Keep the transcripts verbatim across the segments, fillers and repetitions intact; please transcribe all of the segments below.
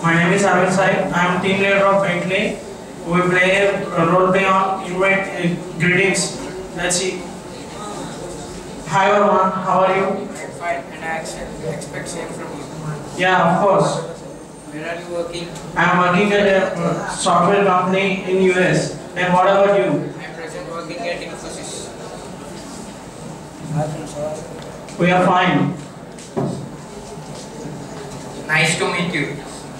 My name is Arvind Sai. I am team leader of Bentley. We play a role play on invite uh, greetings. Let's see. Hi everyone, how are you? I'm fine, and I expect same from you. Yeah, of course. Where are you working? I am working at a uh, software company in U S. And what about you? I am present working at Infosys. We are fine. Nice to meet you.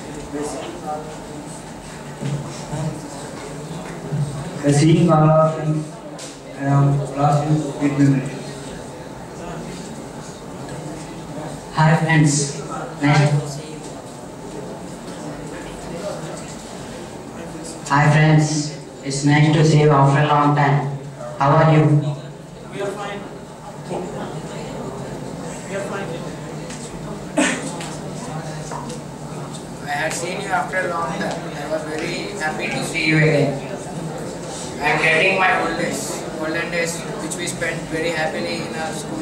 The seeing all of them around lost in good memory. Hi friends, nice to see you. Hi friends, it's nice to see you after a long time. How are you? We are fine. We are fine. I had seen you after a long time. I was very happy to see you again. I am getting my old days, olden days which we spent very happily in our school.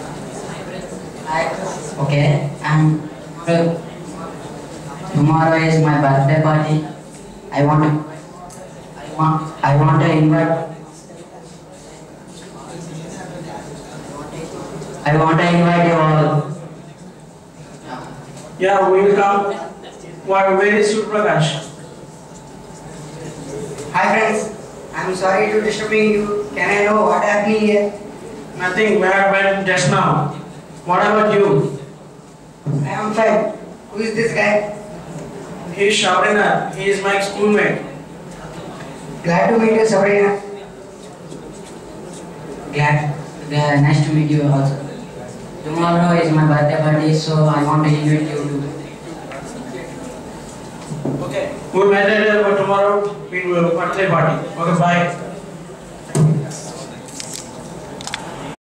I, okay, and tomorrow, tomorrow is my birthday party. I want to, I want, I want to invite, I want to invite you all. Yeah, we will come. Why, where is Surprakash? Hi friends, I'm sorry to disturbing you. Can I know what happened here? Nothing, where went just now. What about you? I am fine. Who is this guy? He is Sabrina. He is my schoolmate. Glad to meet you, Sabrina. Glad, uh, nice to meet you also. Tomorrow is my birthday party, so I want to invite you to. Okay. We met later, but tomorrow we will birthday party. Okay, bye.